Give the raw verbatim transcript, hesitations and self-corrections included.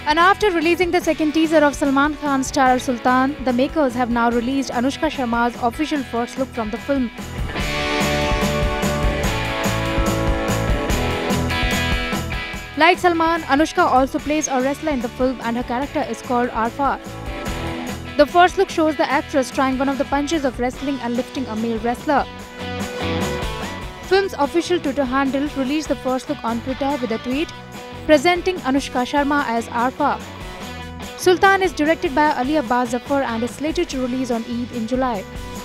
And after releasing the second teaser of Salman Khan's starrer Sultan, the makers have now released Anushka Sharma's official first look from the film. Like Salman, Anushka also plays a wrestler in the film and her character is called Arfa. The first look shows the actress trying one of the punches of wrestling and lifting a male wrestler. Film's official Twitter handle released the first look on Twitter with a tweet presenting Anushka Sharma as Arfa. Sultan is directed by Ali Abbas Zafar and is slated to release on Eid in July.